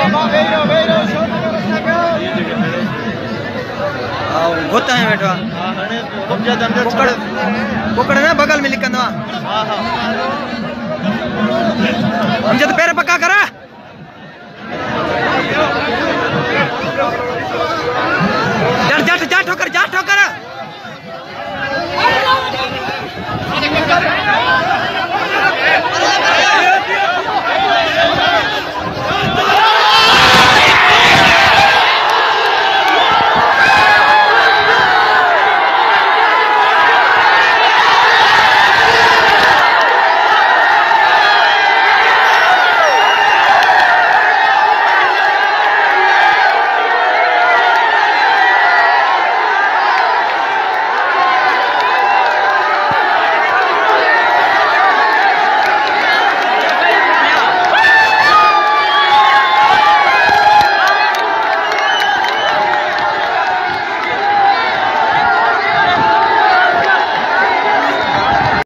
गोता है बैठा कुकड़ ना बगल में लिखंदो हम जब पैर पक्का करा जा ठोकर